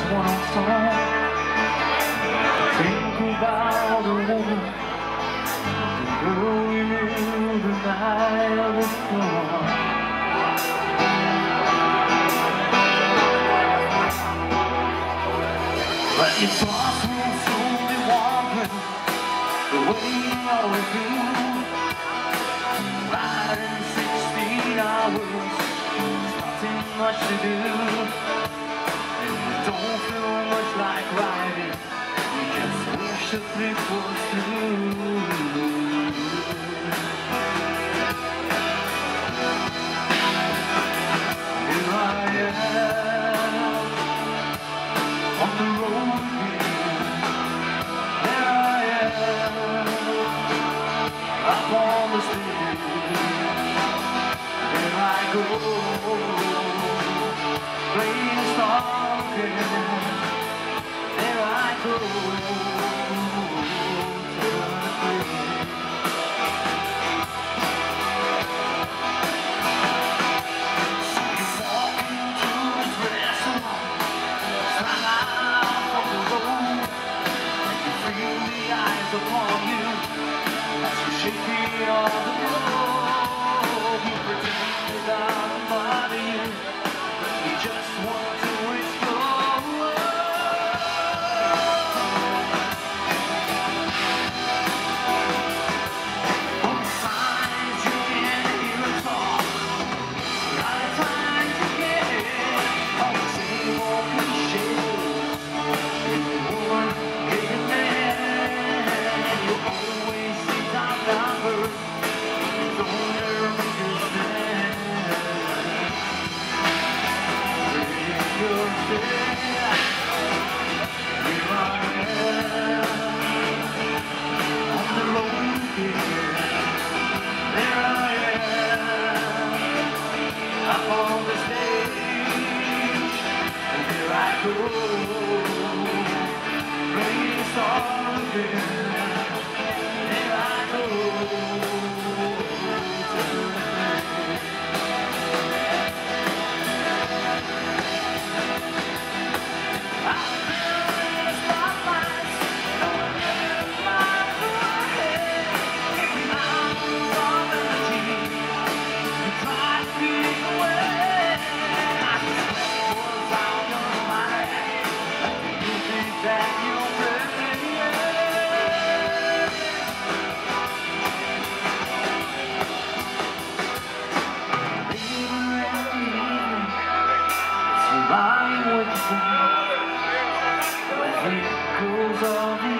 one song. Think about the woman, the girl we knew the night before. But your thoughts will slowly wandering the way you always do. Riding 16 hours, nothing much to do. And you don't feel much like riding, you just wish the trip was through. Here I am on the road again. There I am up on the stage. There I go, playing a song again. There I go, so you walk into this restaurant, strung out from the road, and you feel the eyes upon you as you shake it on the road. You pretend it doesn't bother you, you just want to explore. Both sides you can hear it talk, a lot of times you get all the same old cliches. Woman, get a man, you always see time numbered. Don't ever make a stand. Break your stand. Here I am on the road again. There I am up on the stage. And here I go, playing a song again. There I go. Lying with the wind, as it goes on the